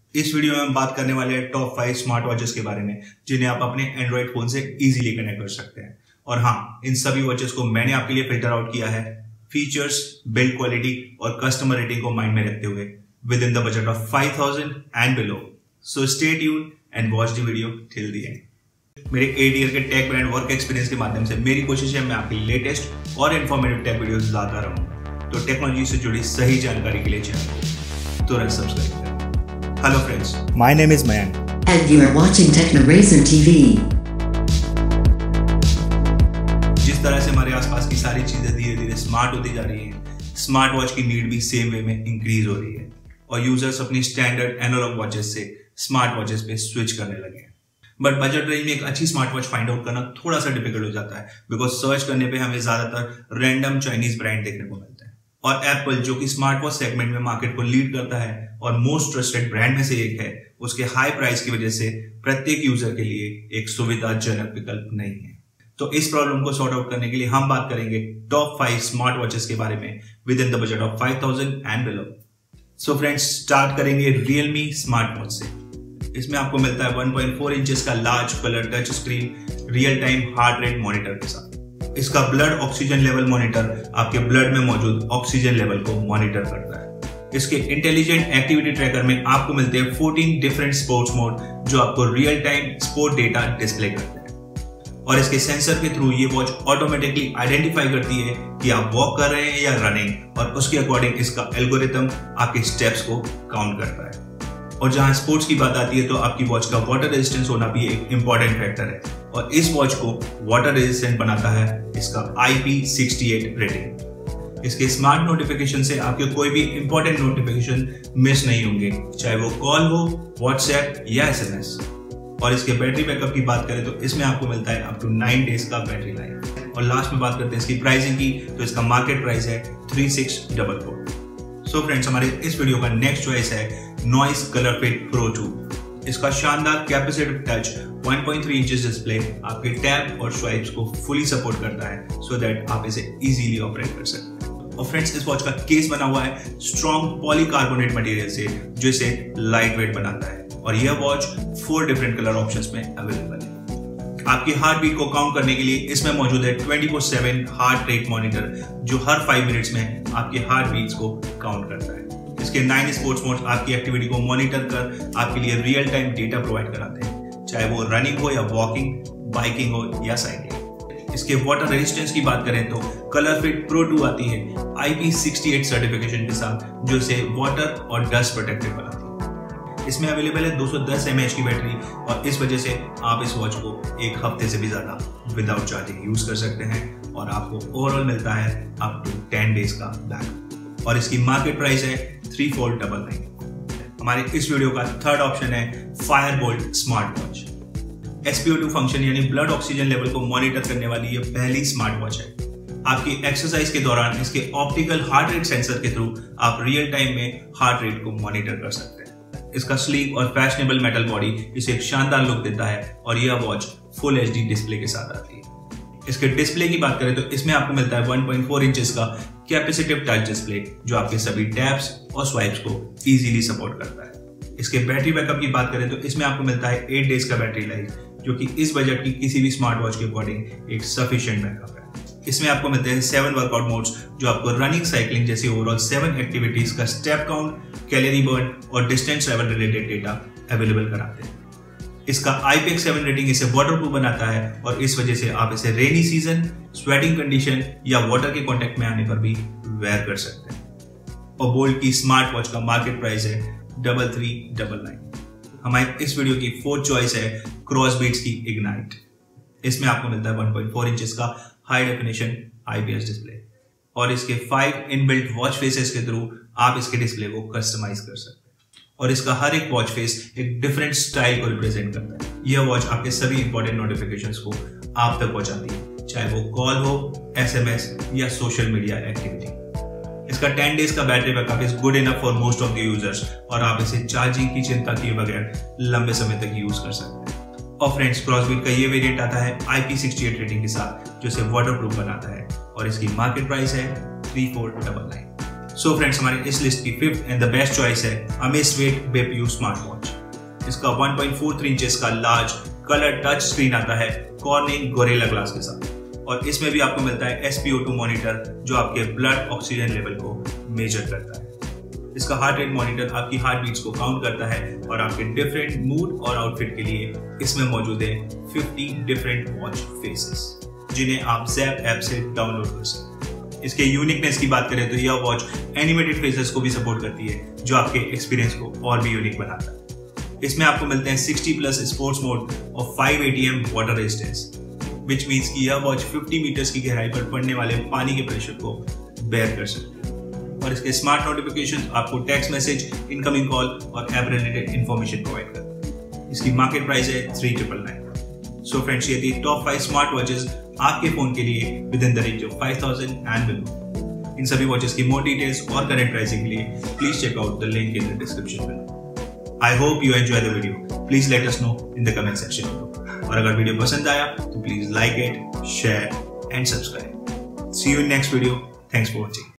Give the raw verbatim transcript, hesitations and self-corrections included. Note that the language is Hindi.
इस वीडियो में हम बात करने वाले हैं टॉप फाइव स्मार्ट वॉचेस के बारे में जिन्हें आप अपने एंड्रॉइड फोन से इजीली कनेक्ट कर सकते हैं। और हाँ, इन सभी वॉचेस को मैंने आपके लिए फिल्टर आउट किया है फीचर्स, बिल्ड क्वालिटी और कस्टमर रेटिंग को माइंड में रखते हुए within the budget of five thousand and below. So stay tuned and watch the video till the end. मेरे एट ईयर के टेक ब्रांड वर्क एक्सपीरियंस के माध्यम से मेरी कोशिश है मैं आपके लेटेस्ट और इन्फॉर्मेटिव टेक वीडियोस लाता रहूं। तो टेक्नोलॉजी से जुड़ी सही जानकारी के लिए चैनल को तुरंत सब्सक्राइब करें। Hello friends, my name is Mayank and you are watching TechnoRacer T V। जिस तरह से हमारे आसपास की सारी चीजें धीरे धीरे स्मार्ट होती जा रही हैं, स्मार्ट वॉच की नीड भी सेम वे में इंक्रीज हो रही है और यूजर्स अपनी स्टैंडर्ड एनालॉग वॉचेस से स्मार्ट वॉचेस पे स्विच करने लगे हैं। बट बजट रेंज में एक अच्छी स्मार्ट वॉच फाइंड आउट करना थोड़ा सा डिफिकल्ट हो जाता है बिकॉज सर्च करने पे हमें ज्यादातर रैंडम चाइनीज ब्रांड देखने को मिलते हैं। और एप्पल जो कि स्मार्ट वॉच सेगमेंट में मार्केट को लीड करता है और मोस्ट ट्रस्टेड ब्रांड में से एक है, उसके हाई प्राइस की वजह से प्रत्येक यूजर के लिए एक सुविधाजनक विकल्प नहीं है। तो इस प्रॉब्लम को सॉर्ट आउट करने के लिए हम बात करेंगे टॉप फाइव स्मार्ट वॉचेस के बारे में within the budget of five thousand and below. So friends, start करेंगे रियलमी स्मार्ट वॉच से। इसमें आपको मिलता है वन पॉइंट फोर इंचेस का large colour touch screen real time heart rate monitor के साथ। इसका ब्लड ऑक्सीजन लेवल मॉनिटर आपके ब्लड में मौजूद ऑक्सीजन लेवल को मॉनिटर करता है। इसके इंटेलिजेंट एक्टिविटी ट्रैकर में आपको मिलते हैं फोर्टीन डिफरेंट स्पोर्ट्स मोड जो आपको real time sport data display करते हैं। और इसके सेंसर के थ्रू ये वॉच ऑटोमेटिकली आइडेंटिफाई करती है कि आप वॉक कर रहे हैं या रनिंग, और उसके अकॉर्डिंग इसका एल्गोरिथम आपके स्टेप्स को काउंट करता है। और जहां स्पोर्ट्स की बात आती है तो आपकी वॉच का वाटर रेजिस्टेंस होना भी एक इंपॉर्टेंट फैक्टर है और इस वॉच को वाटर रेजिस्टेंट बनाता है इसका I P sixty eight rating. इसके स्मार्ट नोटिफिकेशन से आपके कोई भी इंपॉर्टेंट नोटिफिकेशन मिस नहीं होंगे, चाहे वो कॉल हो, व्हाट्सएप या एसएमएस। और इसके बैटरी बैकअप की बात करें तो इसमें आपको मिलता है अप टू नाइन डेज का बैटरी लाइफ। और लास्ट में बात करते हैं इसकी प्राइसिंग की, तो इसका मार्केट प्राइस है three six double four. So friends, हमारे इस वीडियो का नेक्स्ट चॉइस है Noise ColorFit Pro two. इसका शानदार capacitive touch one point three inches display आपके टैप और स्वाइप्स को फुली सपोर्ट करता है सो दैट आप इसे इजीली ऑपरेट कर सकते हैं। और फ्रेंड्स, इस वॉच का केस बना हुआ है स्ट्रॉन्ग पॉलीकार्बोनेट मटेरियल से जो इसे लाइट वेट बनाता है। और यह watch four different colour options में अवेलेबल है। आपकी हार्ट बीट को काउंट करने के लिए इसमें मौजूद है twenty four seven heart rate monitor जो हर फाइव मिनट्स में आपके हार्ट बीट्स को काउंट करता है। इसके नाइन स्पोर्ट्स मोड्स आपकी एक्टिविटी को मॉनिटर कर आपके लिए रियल टाइम डेटा प्रोवाइड कराते हैं, चाहे वो रनिंग हो या वॉकिंग, बाइकिंग हो या साइकिलिंग। इसके वाटर रेजिस्टेंस की बात करें तो कलर फिट प्रो टू आती है I P sixty eight certification के साथ जो इसे वाटर और डस्ट प्रोटेक्टेड बनाती है। इसमें अवेलेबल है दो सौ दस एम ए एच की बैटरी और इस वजह से आप इस वॉच को एक हफ्ते से भी ज्यादा विदाउट चार्जिंग यूज कर सकते हैं और आपको ओवरऑल मिलता है अप टू टेन डेज का बैकअप। और इसकी मार्केट प्राइस है थ्री फोर डबल नाइन। हमारे इस वीडियो का थर्ड ऑप्शन है Fireboltt smart watch. S P O two function यानी ब्लड ऑक्सीजन लेवल को मॉनिटर करने वाली ये पहली स्मार्ट वॉच है। आपकी एक्सरसाइज के दौरान इसके ऑप्टिकल हार्ट रेट सेंसर के थ्रू आप रियल टाइम में हार्ट रेट को मॉनिटर कर सकते हैं। इसका स्लीक और फैशनेबल मेटल बॉडी इसे एक शानदार लुक देता है और यह watch full H D display के साथ आती है। इसके डिस्प्ले की बात करें तो इसमें आपको मिलता है वन पॉइंट फोर इंचेस का कैपेसिटिव टच डिस्प्ले जो आपके सभी टैप्स और स्वाइप्स को इजीली सपोर्ट करता है। इसके बैटरी बैकअप की बात करें तो इसमें आपको मिलता है एट डेज का बैटरी लाइफ जो कि इस बजट की किसी भी स्मार्ट वॉच के अकॉर्डिंग एक सफिशिएंट बैकअप है। इसमें आपको मिलते हैं सेवन वर्कआउट मोड्स जो आपको रनिंग, साइकिलिंग जैसी ओवरऑल सेवन एक्टिविटीज का स्टेप काउंट, कैलोरी बर्न और distance travel related data available कराते हैं। इसका I P X seven rating इसे वाटरप्रूफ बनाता है और इस वजह से आप इसे रेनी सीजन, स्वेटिंग कंडीशन या वाटर के कांटेक्ट में आने पर भी वेयर कर सकते हैं। और बोल्ट की स्मार्ट वॉच का मार्केट प्राइस है डबल थ्री डबल नाइन। हमारी इस वीडियो की फोर्थ चॉइस है क्रॉसबीट्स की इग्नाइट। इसमें आपको मिलता है वन पॉइंट फोर इंचेस का high definition I P S display और इसके फाइव इनबिल्ट वॉच फेसेस के थ्रू आप इसके डिस्प्ले को कस्टमाइज कर सकते हैं। और इसका हर एक वॉच फेस एक डिफरेंट स्टाइल को रिप्रेजेंट करता है। यह वॉच आपके सभी इंपॉर्टेंट नोटिफिकेशंस को आप तक पहुंचाती है, चाहे वो कॉल हो, एसएमएस या सोशल मीडिया एक्टिविटी। इसका टेन डेज का battery backup is good enough for most of the users और आप इसे चार्जिंग की चिंता किए बगैर लंबे समय तक यूज कर सकते हैं। और फ्रेंड्स, क्रॉसबीट का ये वेरिएंट आता है I P sixty eight rating के साथ जो इसे वाटरप्रूफ बनाता है और इसकी मार्केट प्राइस है three four double nine. So friends, हमारे इस लिस्ट की fifth and the best choice है अमेज़फिट बेपयू स्मार्ट वॉच। इसका one point four three inches का लार्ज कलर टच स्क्रीन आता है कॉर्निंग गोरिल्ला ग्लास के साथ, और इसमें भी आपको मिलता है S P O two monitor जो आपके ब्लड ऑक्सीजन लेवल को मेजर करता है। इसका हार्ट रेट मॉनिटर आपकी हार्ट बीट्स को काउंट करता है, और आपके डिफरेंट मूड और आउटफिट के लिए इसमें मौजूद है फिफ्टी डिफरेंट वॉच फेसेस जिन्हें आप ज़ैप ऐप से डाउनलोड कर सकते हैं। इसके यूनिकनेस की बात करें तो यह वॉच एनिमेटेड फेसेस को भी सपोर्ट करती है जो आपके एक्सपीरियंस को और भी यूनिक बनाता है। इसमें आपको मिलते हैं सिक्सटी प्लस स्पोर्ट्स मोड और five A T M water resistance, which means कि यह वॉच फिफ्टी मीटर्स की गहराई पर पड़ने वाले पानी के प्रेशर को बेयर कर सकती है। और इसके स्मार्ट नोटिफिकेशन आपको टेक्स्ट मैसेज, इनकमिंग कॉल और ऐप रिलेटेड इंफॉर्मेशन प्रोवाइड करते हैं। इसकी मार्केट प्राइस है three triple nine. So friends, ये थी टॉप फाइव स्मार्ट वॉचेस आपके फोन के लिए within the range of five thousand and below. इन सभी वॉचेस की मोर डिटेल्स और करंट प्राइसिंग के लिए please check out the link in the description below. I hope you enjoy the video. Please let us know in the comment section below. और अगर वीडियो पसंद आया तो please like it, share and subscribe. See you in next video. Thanks for watching.